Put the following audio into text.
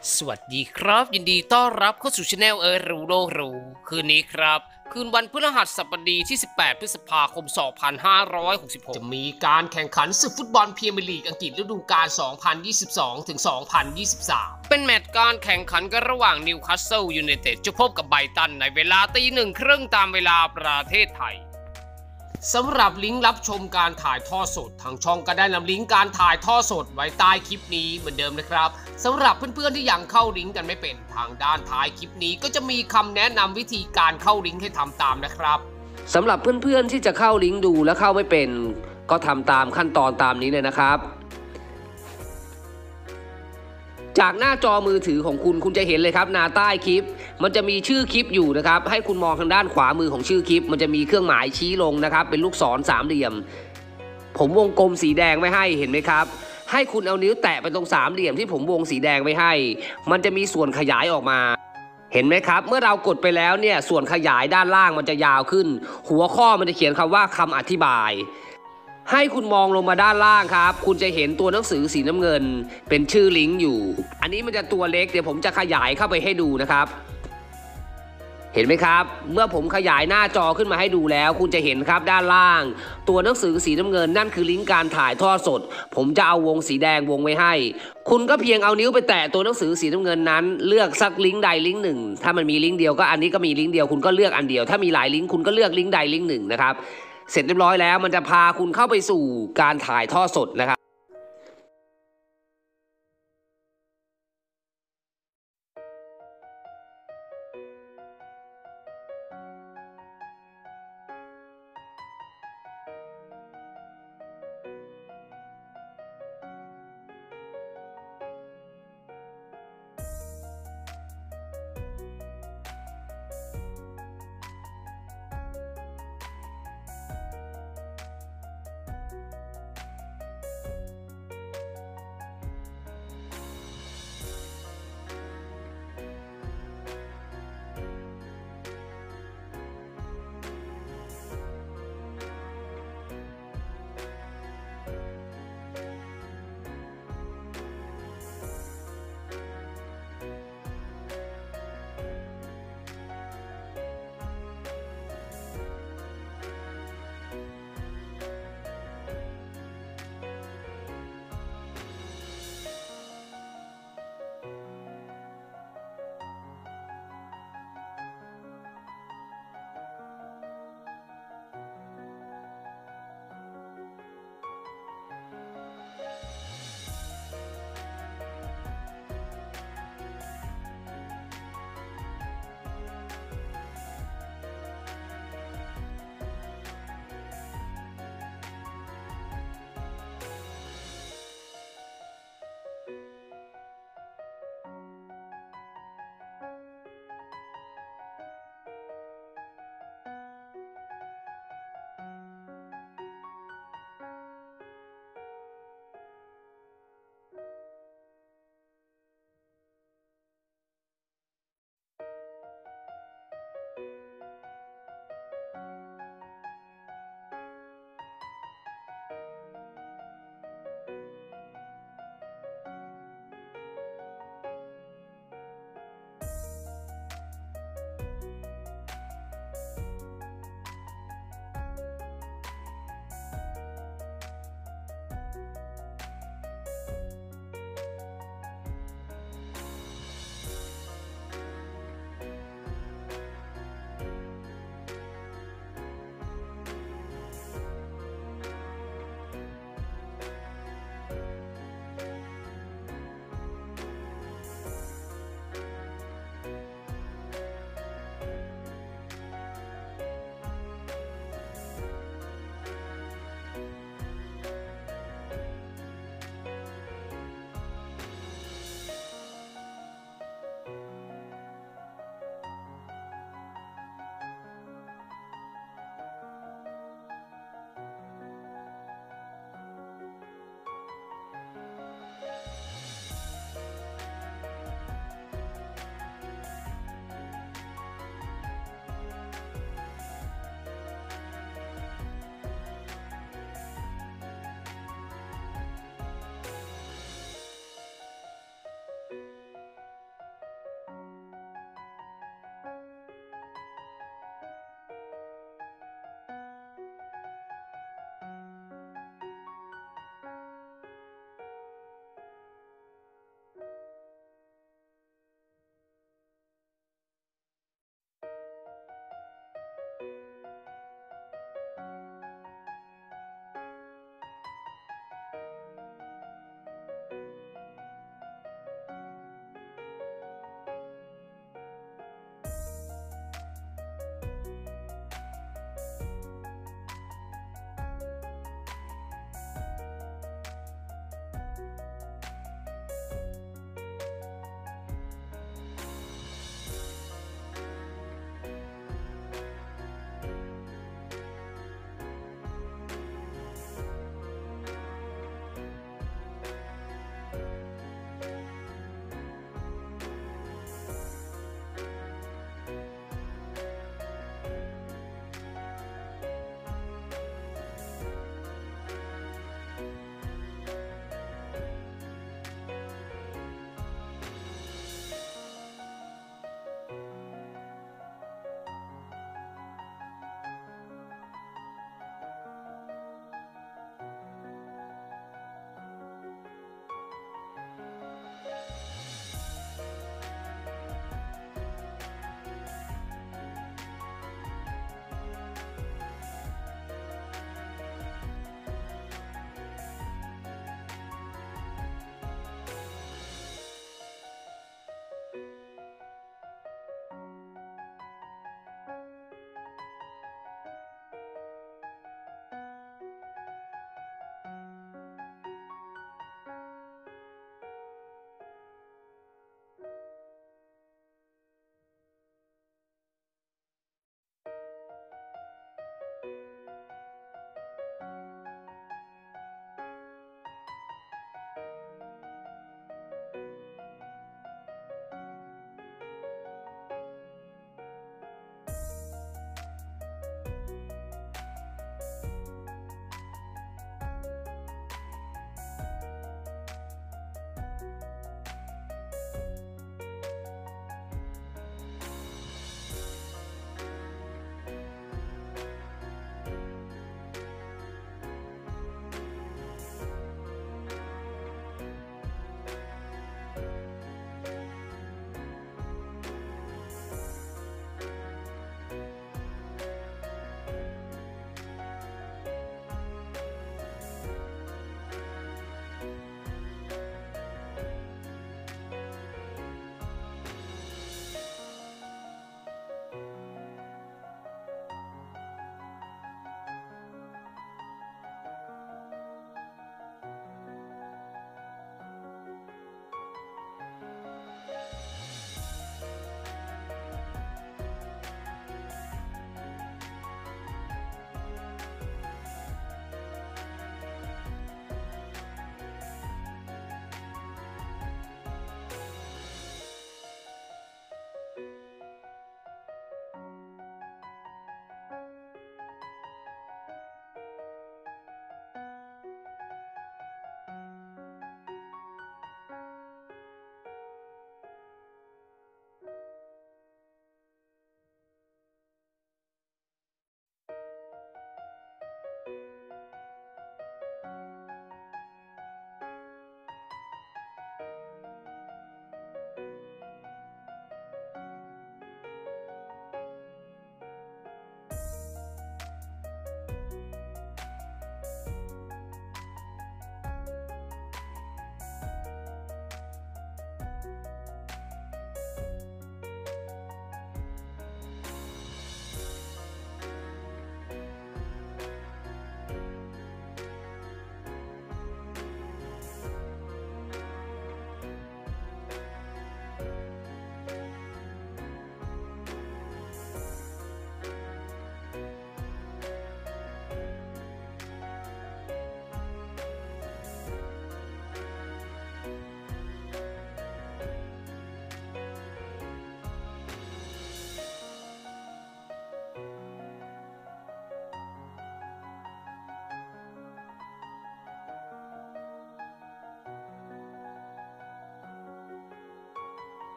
สวัสดีครับยินดีต้อนรับเข้าสู่ช anel รู้โลกรู้คืนนี้ครับคืนวันพฤหัสบดีที่18พฤษภาคม2566จะมีการแข่งขันศึกฟุตบอลพรีเมียร์ลีกอังกฤษฤดูกาล2022ถึง2023เป็นแมตช์การแข่งขันกันระหว่างนิวคาสเซิลยูไนเต็ดจะพบกับไบรตันในเวลา1:30ตามเวลาประเทศไทยสำหรับลิงก์รับชมการถ่ายทอดสดทางช่องก็ได้นำลิงก์การถ่ายทอดสดไว้ใต้คลิปนี้เหมือนเดิมนะครับสำหรับเพื่อนๆที่ยังเข้าลิงก์กันไม่เป็นทางด้านท้ายคลิปนี้ก็จะมีคำแนะนำวิธีการเข้าลิงก์ให้ทำตามนะครับสำหรับเพื่อนๆที่จะเข้าลิงก์ดูและเข้าไม่เป็นก็ทำตามขั้นตอนตามนี้เลยนะครับจากหน้าจอมือถือของคุณจะเห็นเลยครับหน้าใต้คลิปมันจะมีชื่อคลิปอยู่นะครับให้คุณมองทางด้านขวามือของชื่อคลิปมันจะมีเครื่องหมายชี้ลงนะครับเป็นลูกศรสามเหลี่ยมผมวงกลมสีแดงไว้ให้เห็นไหมครับให้คุณเอานิ้วแตะไปตรงสามเหลี่ยมที่ผมวงสีแดงไว้ให้มันจะมีส่วนขยายออกมาเห็นไหมครับเมื่อเรากดไปแล้วเนี่ยส่วนขยายด้านล่างมันจะยาวขึ้นหัวข้อมันจะเขียนคำว่าคำอธิบายให้คุณมองลงมาด้านล่างครับคุณจะเห็นตัวหนังสือสีน้ำเงินเป็นชื่อลิงก์อยู่อันนี้มันจะตัวเล็กเดี๋ยวผมจะขยายเข้าไปให้ดูนะครับเห็นไหมครับเมื่อผมขยายหน้าจอขึ้นมาให้ดูแล้วคุณจะเห็นครับด้านล่างตัวหนังสือสีน้ำเงินนั่นคือลิงก์การถ่ายทอดสดผมจะเอาวงสีแดงวงไว้ให้คุณก็เพียงเอานิ้วไปแตะตัวหนังสือสีน้ำเงินนั้นเลือกสักลิงก์ใดลิงก์หนึ่งถ้ามันมีลิงก์เดียวก็อันนี้ก็มีลิงก์เดียวคุณก็เลือกอันเดียวถ้ามีหลายลิงก์คุณก็เลือกลิงก์ใดลิงก์หนึ่งนะครับเสร็จเรียบร้อยแล้วมันจะพาคุณเข้าไปสู่การถ่ายทอดสดนะครับ